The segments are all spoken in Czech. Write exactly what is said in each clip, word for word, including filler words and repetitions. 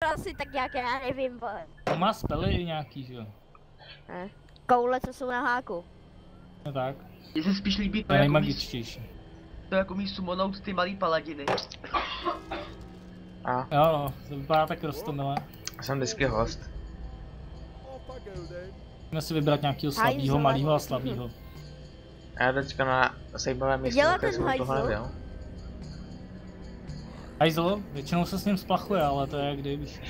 asi tak nějak, já nevím, vole. To má spely i nějaký, že jo? Ne. Koule, co jsou na háku. No tak. Mně se spíš líbí to, Je jako nejmagičtější. to jako umí sumonout ty malý paladiny. A? Jo no, to vypadá tak roztomilé. Jsem vždycky host. Musíme si vybrat nějakého slabýho, malýho a slabýho. A já teďka na zajímavém místě, Dělá které ten jsem tohle hajzl? nevěděl. Hajzl? Většinou se s ním splachuje, ale to je kdy, víš.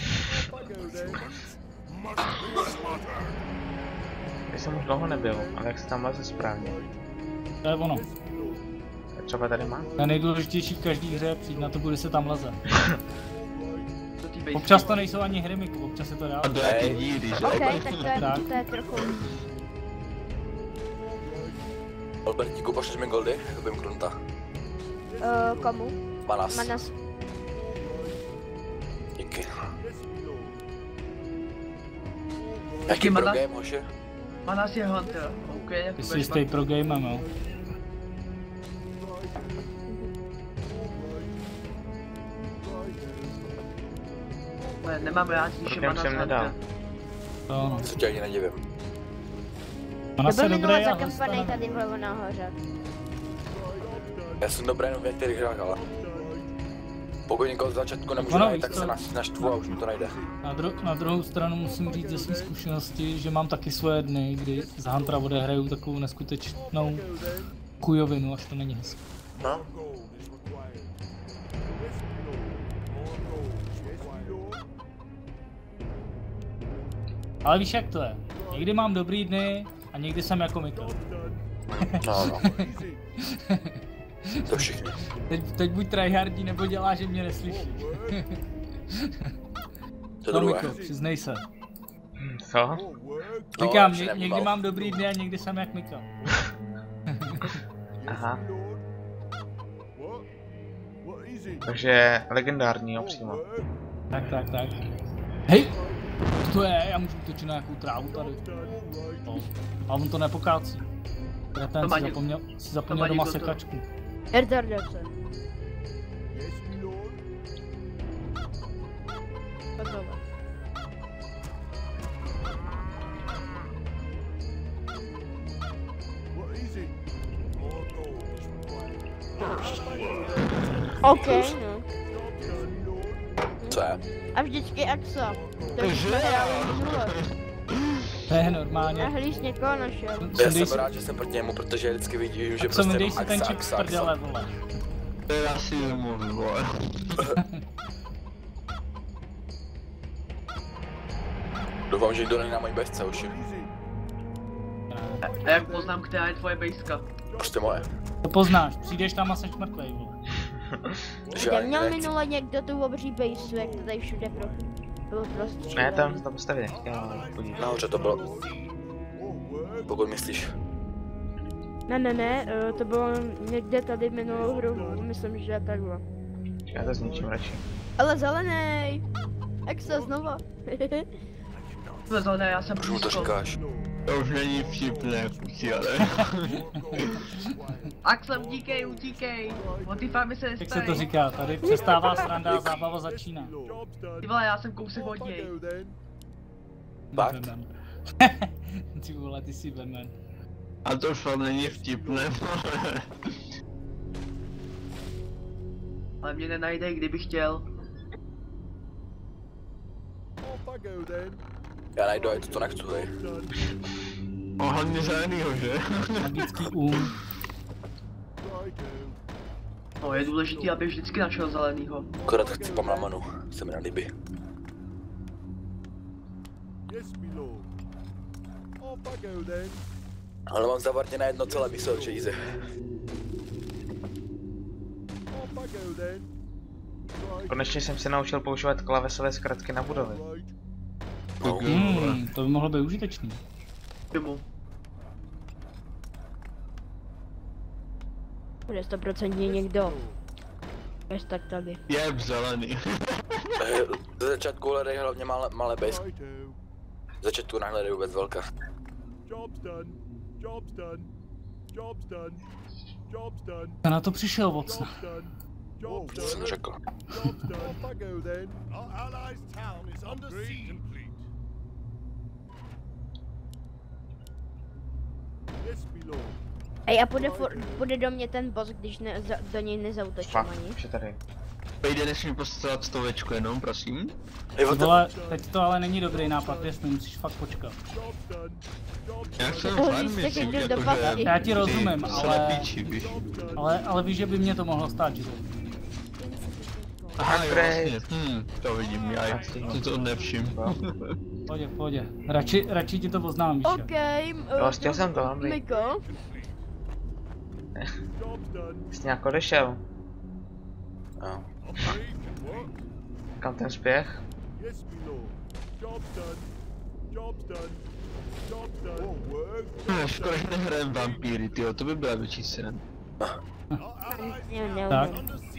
Já jsem už dlouho nebyl, ale jak se tam leze správně. To je ono. Třeba tady má? To je nejdůležitější v každý hře, přijít na to, kudy se tam leze. Do té Občas to nejsou ani hry, Miku, občas je to reálně. Do jaký díry, že? Ok, tak to je, Tak. to je trochu. Albertíku, pošleš mi goldy? Vím krunta. Uh, komu? Manas. Manas. Díky. Jaký pro Manas? game, hoše? Manas je Hunter, ok, jak Ty to jsi bude jistý pro gamem, jo. špatné. Nemám rád, když je Program Manas jsem nedal. Hunter. To ano. Co tě ani nedivím. Ona To se byl dobrý minule a zakampanej dostane. tady vlevo nahoře. Já jsem dobrý jenom v některých hrách, ale... Pokud někoho z začátku nemůžu Ano, najít, víš tak co? se naš- naštvu a už mi to najde. Na, dru- na druhou stranu musím říct ze své zkušenosti, že mám taky svoje dny, kdy z Huntera odehraju takovou neskutečnou kujovinu, až to není hezké. No? Ale víš jak to je, někdy mám dobrý dny a někdy jsem jako Mika. No, no. To všichni. Teď, teď buď tryhardí nebo dělá, že mě neslyší. To No druhé. Miko, přiznej se. Co? No, Říkám, už ně- nevnímal. někdy mám dobrý dny a někdy jsem jak Mika. Aha. Takže legendární, jo, přímo. Tak, tak, tak. Hej! Co to je? Já můžu točit na nějakou trávu tady. No. A on to nepokácí. Kreten To má si někdo- zapomněl, si to zapomněl má doma někdo to- sekačku. Erdardevce. Hotovo. OK, no. Co je? A vždycky Axa. To už jsme hráli minule. To je A normálně. hlíž někoho našel. Já Sundej jsem si- rád, že jsem proti němu, protože vždycky vidím, že Co prostě mi dej mám si ten Axa, čip z Axa, prdele, Axa. vole. To je asi nemluvím, vole. Doufám, že nikdo není na mojí besce, už. A jak poznám, která je tvoje bejska? Prostě moje. To poznáš, přijdeš tam a seš mrtvej, vole. Že Já ani měl nechci. minule někdo tu obří bejsu, jak to tady všude pro... bylo prostě. Ne, tam to postavit nechtěl, ale podívej. Nahoře to bylo. Pokud myslíš. Ne, ne, ne, eh, to bylo někde tady minulou hru, myslím, že takhle. Já to zničím radši. Ale zelený! Exa znova. Zelené, já jsem Proč mu to blízko. říkáš? To už není vtipné, kuci, ale... Axel, utíkej, utíkej. O ty farmy se Jak se nestarej. to říká, tady přestává sranda a zábava začíná. Ty vole, já jsem kousek od něj. Fakt? Batman. Ty vole, ty jsi Batman. A to fakt není vtipné, vole. Ale mě nenajde, kdyby chtěl. Já najdu i to, co nechci, hej. O, hlavně zelenýho, že? Magický um. No, je důležitý, aby vždycky našel zelenýho. Akorát chci pamlamanu, se mi nelíbí. Ale mám zavartěné jedno celé místo, že easy. Konečně jsem se naučil používat klávesové zkratky na budovy. No. Hmm, to by mohlo být užitečný. Čemu? Bude stoprocentně někdo. Bez tak tady. Je zelený. Eh, Ze začátku hledej hlavně malé, malé base. Z začátku nehledej vůbec velká. Já na to přišel, vocna. Co jsem řekl? Ej, a půjde, for, půjde do mě ten boss, když ne, za, do něj nezautočím Fakt, ani. už je tady. Pejde, než mi postavit stovečku jenom, prosím. Ty vole, teď to ale není dobrý nápad, věř mi, musíš fakt počkat. Já jsem Oh, fajn, víš, tak myslím, jdu do jako, pasky. že... Já ti rozumím, ty ale- Píči, víš. Ale, ale víš, že by mě to mohlo stát, že? Aha, jo, Upgrade. vlastně, hm, to vidím, já si to nevšim. Pohodě, pohodě. Radši, radši ti to oznámíš. jo. OK, Jo, chtěl jsem to, dobrý. Miko. Jsi nějak odešel. Jo. Kam ten spěch? Hm, škoda, že nehrajem vampíry, tyjo, to by byla větší sen. Ne, ne, Tak.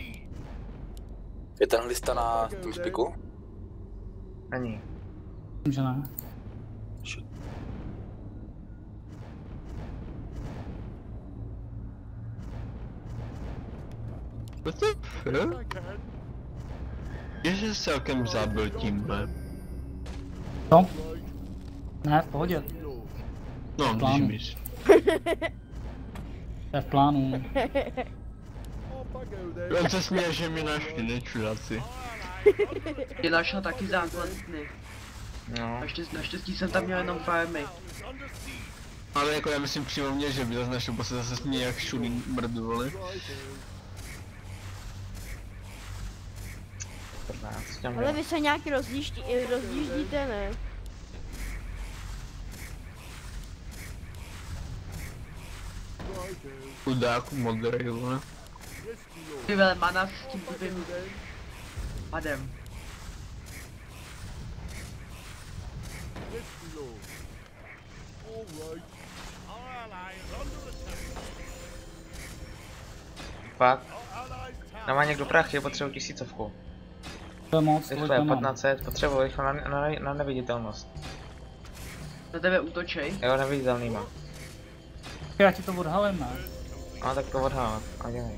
Je ten lista na TeamSpeaku? Není. Myslím, že ne. What the fuck? Ježe se celkem zabil tímhle. Co? Ne, v pohodě. No, Plánu. když mi. To je v plánu. On se směje, že mi našli, nečuráci. Je našel taky základny. No. Naštěstí, naštěstí jsem tam měl jenom farmy. Ale jako já myslím přímo mě, že by zase našel, bo se zase směje jak šulí mrdu, vole. čtrnáct, těm Ale vy se nějak rozjíždí, rozjíždíte, ne? Chudák modrý, vole. Ty vole, mana s tím tupým padem. Fakt. Nemá někdo prachy, potřebuji tisícovku. To je moc, tolik Rychle, nemám. patnáct set, potřebuji rychle na, na, na neviditelnost. Na tebe útočej. Jo, neviditelnýma. Já ti to odhalím, ne? No tak to odhálím, a dělej.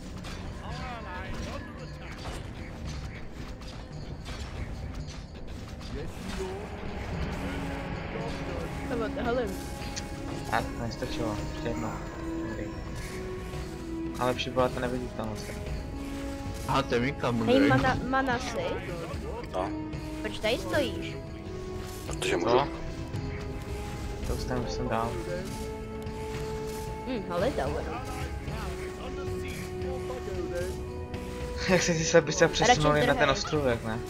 To hele, Tak, nestačilo, ještě jedno. Dobrý. Ale lepší byla ta neviditelnost. Aha, to je Mika hej, modrý. mana, manasy, No, proč tady stojíš? protože můžu. Co? To už jsem, jsem dál. Hm, ale tower. Jak se ty se byste přesunuli na ten drhej. ostrůvek, ne?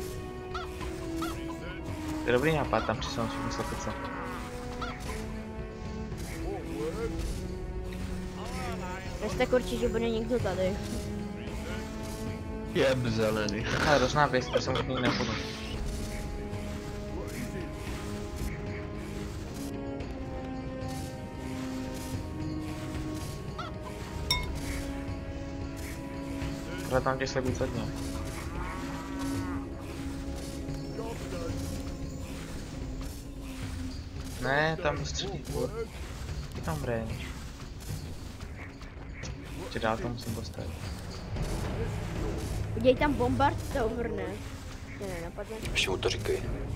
To je dobrý nápad tam přesunout všechny slepice. Jestli tak určitě, že bude někdo tady. Je zelený. Ale rozná věc, to jsem už nikdy nebudu. Ale tam těch slepic hodně. Ne, tam střední půl. Je tam range. Ještě dál to musím postavit. Udělej tam bombard tower, ne? Tě nenapadne. Ještě mu to říkej.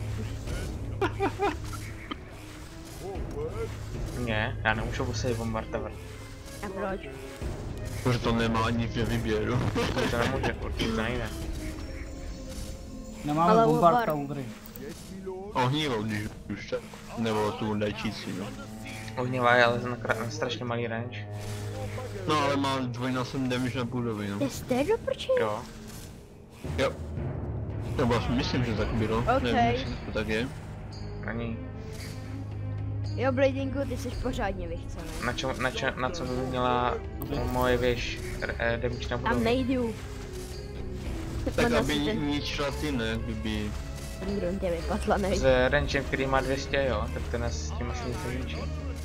Ne, já nemůžu postavit bombard tower. A proč? Protože to nemá ani ve výběru. To nemůže, určitě to nejde. Nemáme Ale bombard bombard. towery. Ohnívou, když už tak. Nebo tu léčící, no. Ohnivá je ale na, na strašně malý range. No ale má dvojnásobný damage na budovy, no. To je stéro, proč je? Jo. Jo. Nebo asi myslím, že tak bylo. Ok. Nevím, jestli to tak je. Ani. Jo, Bladingu, ty jsi pořádně vychcený. Na, čo, na, čo, na co by měla moje věž eh, damage na Tam budově? nejdu. Tak Manasy aby ten ničila ty, ne, kdyby... ten grunt je vypatlanej. S rangem, který má dvě stě, jo, tak ten s tím asi nic nevyčí.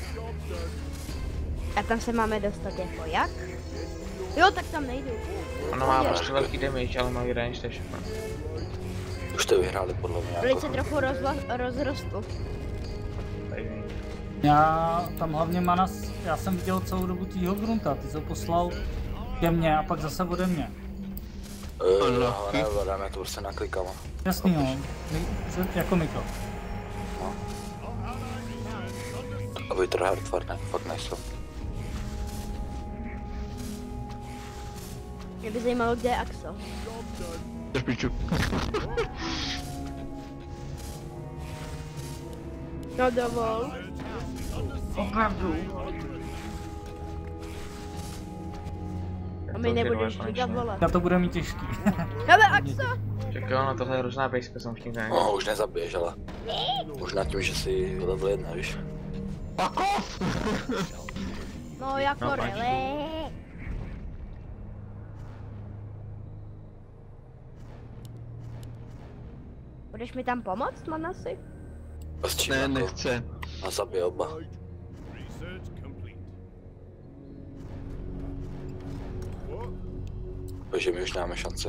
A tam se máme dostat jako jak? Jo, tak tam nejdu. Ono má prostě velký damage, ale malý range, to je všechno. Už to vyhráli podle mě Velice jako. trochu rozla, rozrostl. Tady není. Já tam hlavně manas, já jsem viděl celou dobu tvýho grunta, ty jsi ho poslal ke mně a pak zase ode mě. Uh, Unlucky. nevládám, já to prostě naklikám. Jasný no, My- co- jako Miko. Aby tryhard fakt, ne, fakt nejsou. Mě by zajímalo, kde je Axel. Jdeš piču. No dovol. Opravdu. A mi nebudeš říkat volat. Na to bude mít těžký. Hele Axel! Tak jo, no tohle je hrozná bejska, jsem už nikdy No, už nezabiješ, ale možná tím, že jsi level jedna, víš. Fuck off! No jako No, rele. Budeš mi tam pomoct, Manasi? A s čím Ne, jako? nechce. A zabij oba. Takže my už nemáme šanci.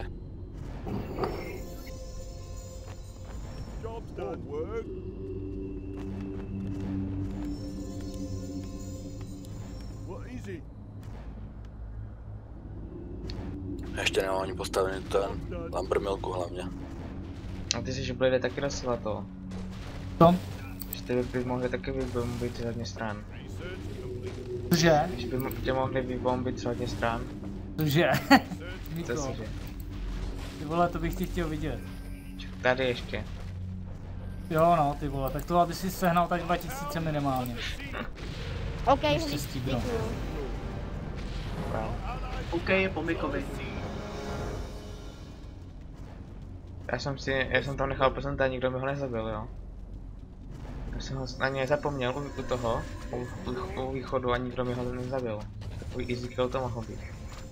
Ještě nemám ani postavený ten Lambermilku hlavně. A ty si, že bude taky dostala to. Co? Že ty by mohli taky vybombit z hodně stran. Cože? Že by mo- tě mohli vybombit z hodně stran. Cože? Co Miko, si že? ty vole, to bych ti chtěl vidět. Tady ještě. Jo no, ty vole, tak to aby si sehnal tak dva tisíce minimálně. OK, Ještě hlídku. stříbro. Wow. OK, je po Mikovi. Já jsem si, já jsem tam nechal procent a nikdo mi ho nezabil, jo. Já jsem ho na něj zapomněl u, u toho, u, u, u východu a nikdo mi ho nezabil. Takový easy kill to mohl být.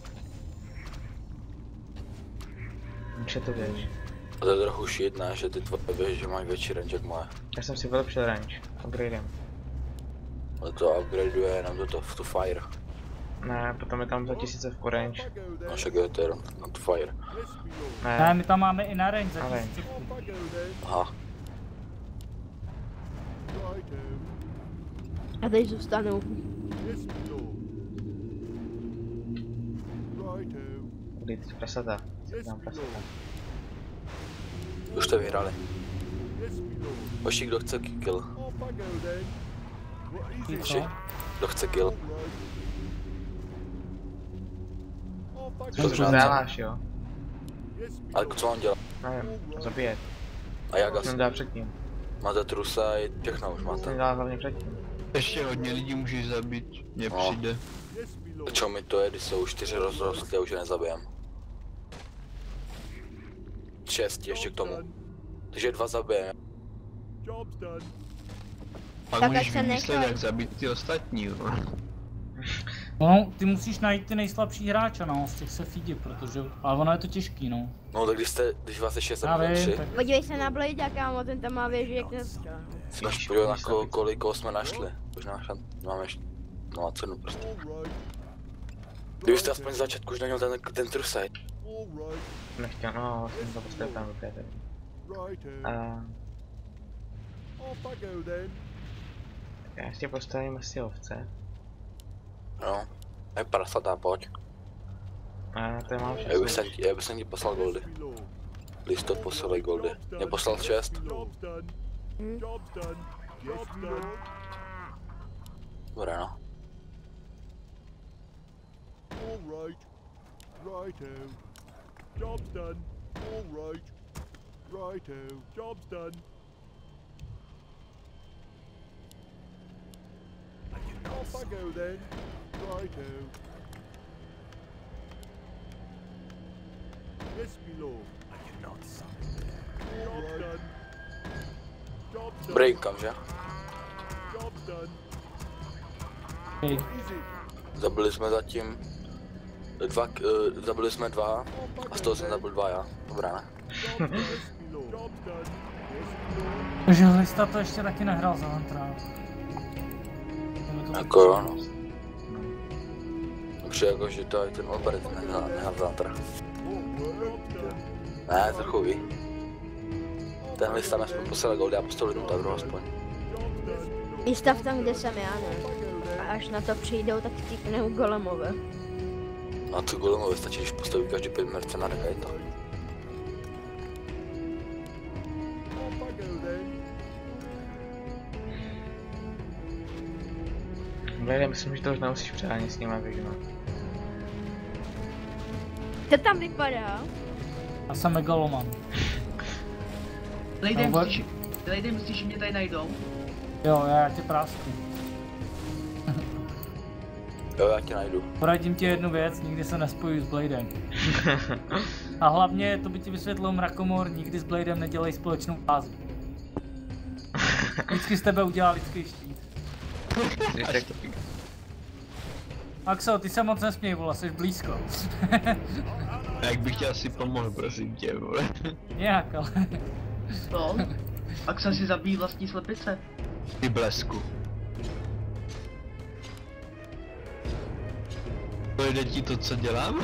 Může to běž. A to je trochu shit, ne? Že ty tvoje běž, že máš větší range jak moje. Já jsem si vylepšil range, upgradem. Ale to upgradeuje jenom do to, to fire. Ne, potom je tam za tisíce v range. No však je to jenom na to fire. Ne, Ne, my tam máme i na range za Na range. tisícovku. Aha. A teď zůstanu. kdy ty prasata. Co tam prasata? Už to vyhráli. Hoši, kdo chce kill? Ty Hoši, co? kdo chce kill? Co to děláš, jo? Ale co on dělá? Nevím, zabíjet. A jak To asi? dělá předtím. Máte trusa i všechno už To máte. dělá hlavně předtím. Ještě hodně lidí můžeš zabít. Mně No. přijde. A čo mi to je, když jsou čtyři rozrostly a už je nezabijem. Šest ještě k tomu. Takže dva zabijem. Pak Tak můžeš ať se vymyslet, nechaj. jak zabít ty ostatní, jo. No, ty musíš najít ty nejslabší hráče, no, z těch se fídí, protože, ale ono je to těžký, no. No tak když jste, když vás je šest Já zabijem vím, tři. tak Podívej se na Blade, kámo, ten tam má věži jak dneska. Naš podívat na ko, kolik jsme našli. Už na šan, máme ještě nula cenu prostě. Kdybyste aspoň z začátku už neměl ten, ten trusaj. Nechtěl, no, jsem to postavil tam do té tady. A já ještě postavím asi ovce. No. Je prasatá, pojď. A to mám Já bych šest. jsem ti, já bych jsem ti poslal goldy. Když to poslali goldy. Mě poslal šest. Hm? Dobré no. Job's done. All right. Righto. Job's done. Off I go then. Righto. Yes, my lord. I cannot Job's done. Job's done. Dobrý kam, že? Job's done. hej, Easy. Zabili jsme zatím dva, uh, zabili jsme dva a z toho jsem zabil dva já. Dobrá, ne? Job's done. Yes, my lord. Job's done. Yes, my lord. takže Lista to ještě taky nehrál za Huntra. Jako jo, no. Dobře, jako, že to je ten Albert, ne, ne, Hunter. Ne, trochu ví. Ten lista jsme poslali goldy a postavili tomu tak aspoň. Výstav tam, kde jsem já, ne? A až na to přijdou, tak týknou golemové. Na tu golemovi stačí, když postaví každý pět mercenárek a je to. Blade, myslím, že to už nemusíš přehánět s nima vyžnout. To tam vypadá. Já jsem megaloman. Lejde, No, myslíš, Lejde, myslíš, že mě tady najdou? Jo, já tě prásku. Jo, já tě najdu. Poradím ti jednu věc, nikdy se nespojuj s Bladem. A hlavně, to by ti vysvětlil Mrakomor, nikdy s Bladem nedělej společnou fázi. Vždycky z tebe udělá lidský štít. Axel, ty se moc nesměj, vole, jsi blízko. Jak bych tě asi pomohl, prosím tě, vole. Nějak, ale... No. Axel si zabíjí vlastní slepice. Ty blesku. Dojde ti to, co dělám?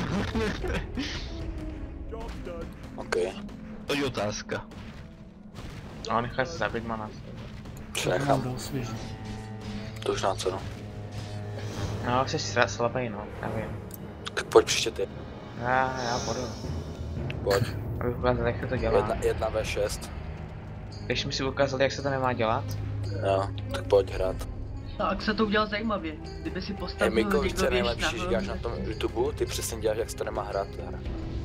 OK. To je otázka. No, nechaj se zabít Manas. Přenechám. Budou svěží. To už na co, no. No, jsi sra- slabý, no, já vím. Tak pojď příště ty. Já, já půjdu. Pojď. Abych ukázal, jak se to dělá. Jedna, jedna ve šest. Když mi si ukázali, jak se to nemá dělat. Jo, tak pojď hrát. No, Axel to udělal zajímavě. Kdyby si Hej postavil Miko, víš co je věž nejlepší, že nahoru, děláš na tom YouTube, ty přesně děláš, jak se to nemá hrát. Hra.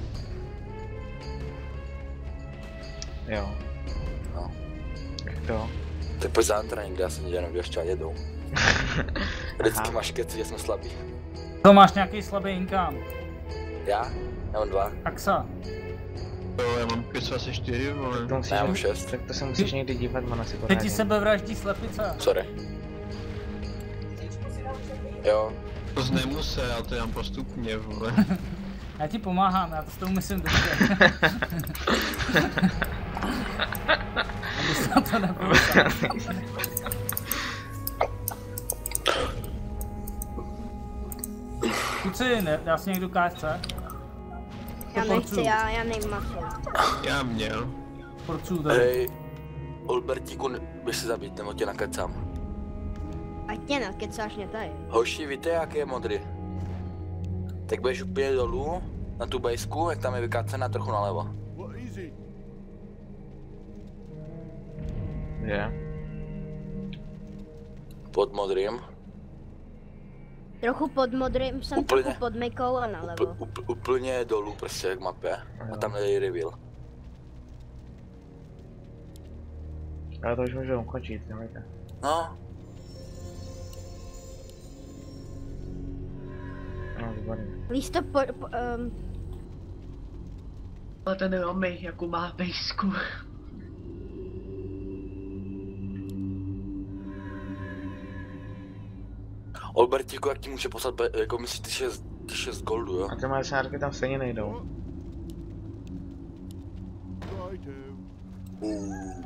Jo. No. Jak to? Tak pojď za Antra někde, já jsem dělal jenom ještě jednou. Vždycky máš keci, že jsme slabí. To máš nějaký slabý inkám. Já? Já mám dva. Axa. Jo, já mám pět asi čtyři, vole. To musíš, Já mám šest. tak to se musíš někdy dívat, Manas, jako Teď ti sebevraždí slepice. Sorry. Jo. To nemusí, já to dělám postupně, vole. Já ti pomáhám, já to s tou myslím dobře. Abys na to nepůjde. Kuci, ne, dá si někdo K F C? Já nechci, já, já nejím maso. Já měl. Porců tady. Hej, Olbertíku, běž se zabít, nebo tě nakecám. Ať tě nakecáš mě tady. Hoši, víte, jak je modrý? Tak budeš úplně dolů, na tu bejsku, jak tam je vykácená trochu nalevo. Je. Pod modrým. Trochu pod modrým, jsem Úplně. trochu pod Mikou a nalevo. Upl, upl, úplně dolů prostě jak mapě. A tam je reveal. Ale to už můžu ukončit, nebojte. No, No, výborně. Lísto po, po, um, Ale ten Romy, jakou má bejsku. Olbertíku, jak ti může poslat, be, jako myslíš ty šest, ty šest goldu, jo? A ty moje snárky tam stejně nejdou. Boom.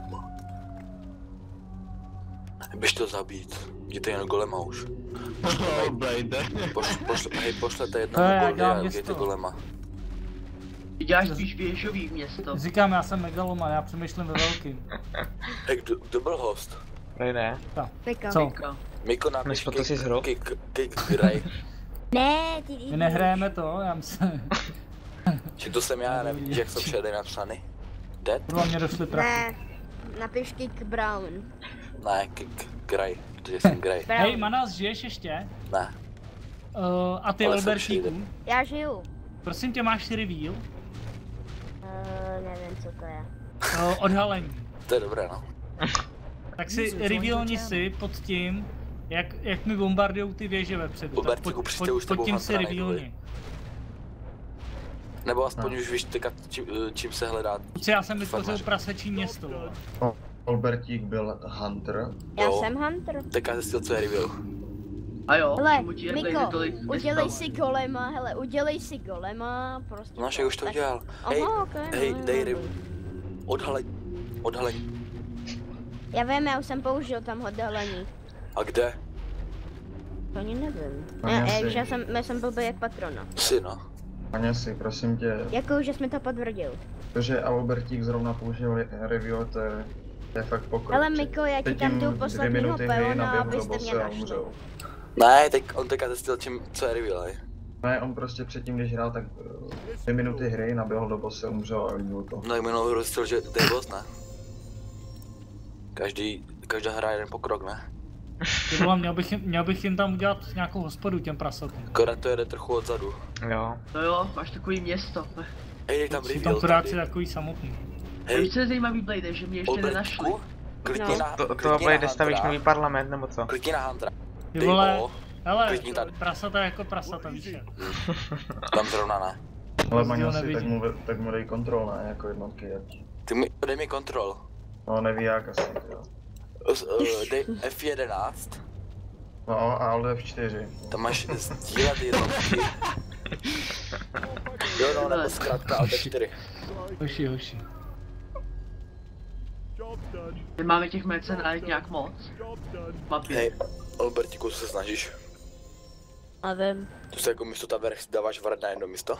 Běž to zabít, jděte jen golema už. Oh, Blade. Poš, pošle, hej, pošlete To je, jednoho já goldy dělám a město. jděte golema. Ty děláš spíš věžový město. Říkám, já jsem megaloman, já přemýšlím ve velkým. Hej, kdo, kdo byl host? Projde. Mika. Co? Mika. Miko Než napiš to si zhrou? kick, kick, graj. Ne, ty My nehrajeme to, já myslím. Či to jsem já, nevidíš, jak jsou všade napsaný? Dead? Podle mě došly prachy. Ne, napiš Kick Brown. Ne, kick, graj, protože jsem graj. Brown. Hej, Manas, žiješ ještě? Ne, Uh, a ty, Ale jsem Albertíku, všude. Já žiju. prosím tě, máš reveal? Uh, nevím, co to je. Uh, odhalení. to je dobré, no. Tak si revealni si pod tím, jak, jak mi bombardujou ty věže vepředu. Tak Albertíku, pod, přijďte pod, už s pod tebou tím si Huntera revealni. nejdu, Nebo aspoň už víš teďka, čím, čím se hledá. Kuci, já jsem vytvořil Farmař. prasečí město, vole. Albertík byl Hunter. Já Jo. jsem Hunter. Teďka zjistil, co je reveal. A jo, Hele, čemu ti je Miko, Blade tolik udělej města? si golema, hele, udělej si golema, prostě. No, že už to tak- udělal. Aha, Hej, okay, hej, no, dej no, reveal. Odhalení. Odhalení. Já vím, já už jsem použil tam odhalení. A kde? To ani nevím. No, Já, já já, si- že já jsem, já jsem blbý jak patrona. Jsi, no. Paně si, prosím tě, Jakou, že jsi mi to potvrdil. to, že Albertík zrovna použil review, to je, to je fakt pokrok. Hele Miko, já ti tam jdu dvě posledního minuty hry peona, naběhu do abyste mě bosse a našli. umřou. Ne, teď on teďka zjistil, čím, co je reveal, hej. Ne, on prostě předtím, když hrál, tak eh, dvě minuty hry naběhl do bosse, umřel a líbil to. No, jak minulou hru zjistil, že to je boss, ne? Každý, každá hra jeden pokrok, ne? Ty vole, měl bych, jim, měl bych jim tam udělat nějakou hospodu těm prasatům. Akorát to jede trochu odzadu. Jo. No jo, máš takový město. Hej, dej tam Jsou tam reveal turáci tady. takový samotný. Hej. Hej, Víš, co je zajímavý, Blade, že mě ještě nenašli. Olbertku, klikni No. na, To, to klikni bude, na stavíš nový Huntera. parlament, nebo co? Klikni na Huntera. Ty Dej vole, O, hele, klikni tady. prasata jako prasata, víš jak. Tam zrovna ne. Ale Rozdíl Maňo si, tak nevidím. mu, tak mu dej kontrol, ne, jako jednotky. Ty mi, dej mi kontrol. No neví jak asi, jo. S- uh, dej F jedenáct. No a ale F čtyři. Tam máš sdílet jednotky. Jo no, nebo zkrátka Alt F čtyři. Hoši, hoši. Job done. Nemáme těch mercenárek nějak moc. Job done. Mapě. Hej, Albertiku, co se snažíš? A vím. Tu se jako místo taverch dáváš vrat na jedno místo?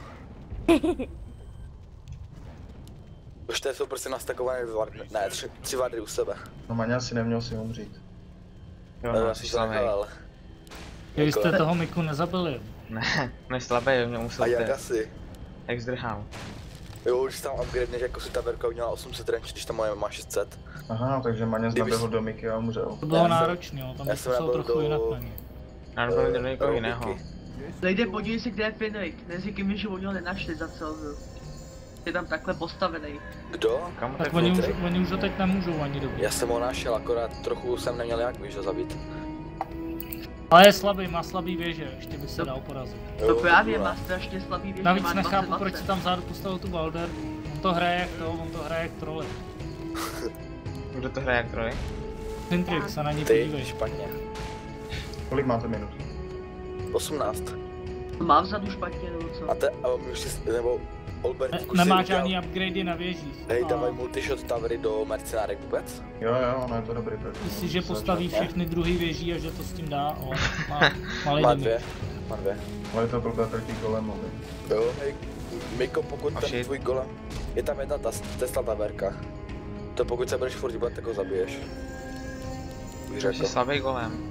Už to jsou prostě nastakované vardy, ne, tři, tři vardy u sebe. No Maňa si neměl si umřít. Jo, No, no, já jsi si to slabý. nechal, ale. Vy Jako- jste toho Miku nezabili. Ne, ne slabý, mě musel A jak ten. asi? Jak zdrhal. Jo, když tam upgradeneš, jako si taverka udělala osm set range, když tam moje má šest set. Aha, takže Maňa Kdyby naběhl jsi- do Miky a umřel. To bylo Já jsem- náročné, jo, tam já bych jsem musel nabil trochu do- jinak na ně. Já nebyl do někoho Robiky. jiného. Blade, podívej se, kde je Finrick. Neříkej mi, že oni ho nenašli za celou. Je tam takhle postavený. Kdo? Kam Tak tak oni už, Filtry? oni už ho teď nemůžou ani dobít. Já jsem ho našel, akorát trochu jsem neměl jak, víš, ho zabít. Ale je slabý, má slabý věže, ještě by se dal porazit. Jo, To právě vole. má strašně slabý věž, Navíc má nechápu, dvacet proč si tam vzadu postavil tu Balder. On to hraje jak to, on to hraje jak trole. Kdo to hraje jak troj? Fintrix, se na ní Ty, podívej. špatně. Kolik máte minut? osmnáct. Má vzadu špatně, nebo co? A te, a my už si, nebo Ne, Albertiku nemá si udělal- žádný upgradey na věžích. Hej, A dávaj multishot tavery do mercenárek vůbec? Jo, jo, ono je to dobrý. Tak Myslíš, že postaví všechny druhý věží a že to s tím dá? O, má malý Má damage. dvě. Má dvě. Ale je to blbé proti golemovi. Jo, hej, Miko, pokud A ten shit. tvůj golem, je tam jedna ta Tesla taverka. To pokud se budeš furt dívat, tak ho zabiješ. Bych Jsi řekl. slabý golem.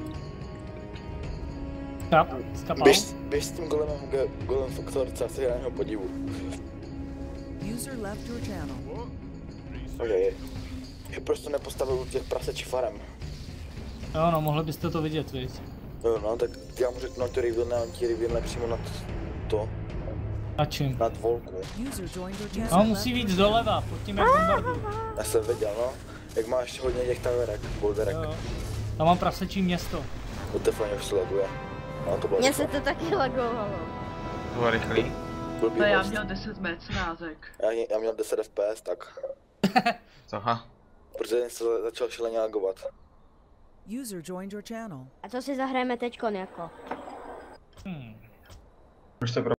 Kap, skapal. Běž, běž s tím golemem k golem faktorce a si na něho podívu. User left your channel. Okay. Je prostě nepostavil u těch prasečí farem. Jo, no, mohli byste to vidět, viď? Jo, no, tak já mu řeknu, to reveal, on ti reveal přímo nad to, Na čím? nad volku. User joined your channel. No, musí víc doleva, pod tím jak bombarduju. Já jsem věděl, no. Jak máš hodně těch taverek, boulderek, Jo. Tam mám prasečí město. to telefoně už se laguje. No, to bylo Mně se rychle. to taky lagovalo. To bylo rychlý. Blbý No já host. měl deset mercenárek. Já, já měl deset F P S, tak. Co, ha? Protože se začal šíleně lagovat. User joined your channel. A co si zahrajeme teďkon jako? Hmm. Už to